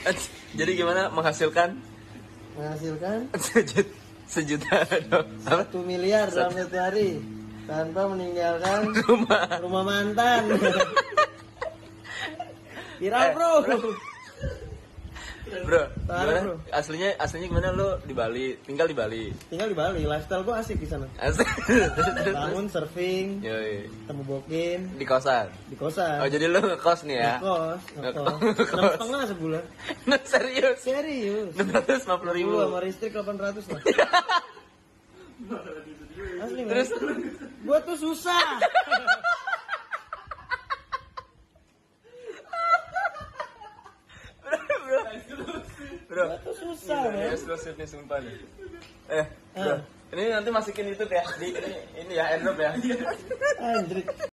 Jadi gimana menghasilkan sejuta dong. 1 miliar dalam 1 hari tanpa meninggalkan rumah mantan. Viral bro. Bro, gimana? Aslinya gimana lo di Bali? Tinggal di Bali. Lifestyle gua asik di sana. Asik. Bangun surfing, Yoi. temu bokin Di kosan. Oh jadi lo ngekos nih ya? Ngekos 6,5 sebulan. Nah, serius? 650.000 sama listrik 800 lah. Asli, terus gua tuh susah. Bro, gua tuh susah ya. Eksklusif nih sumpah nih. Bro, ini nanti masukin YouTube ya. Ini ya, airdrop ya. Anjir.